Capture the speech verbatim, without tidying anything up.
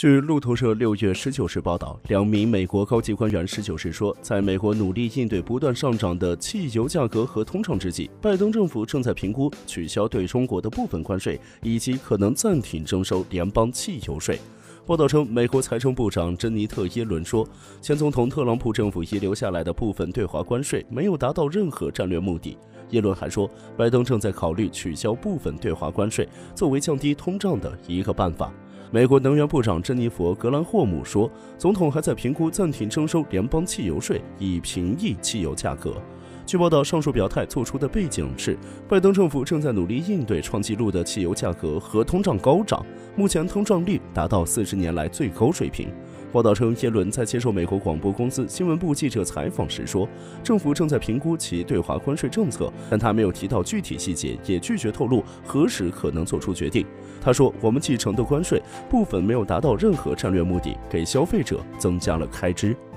据路透社六月十九日报道，两名美国高级官员十九日说，在美国努力应对不断上涨的汽油价格和通胀之际，拜登政府正在评估取消对中国的部分关税，以及可能暂停征收联邦汽油税。报道称，美国财政部长珍妮特·耶伦说，前总统特朗普政府遗留下来的部分对华关税没有达到任何战略目的。耶伦还说，拜登正在考虑取消部分对华关税，作为降低通胀的一个办法。美国能源部长珍妮佛·格兰霍姆说，总统还在评估暂停征收联邦汽油税，以平抑汽油价格。据报道，上述表态做出的背景是，拜登政府正在努力应对创纪录的汽油价格和通胀高涨，目前通胀率达到四十年来最高水平。报道称，耶伦在接受美国广播公司新闻部记者采访时说，政府正在评估其对华关税政策，但他没有提到具体细节，也拒绝透露何时可能做出决定。他说，我们继承的关税部分没有达到任何战略目的，给消费者增加了开支。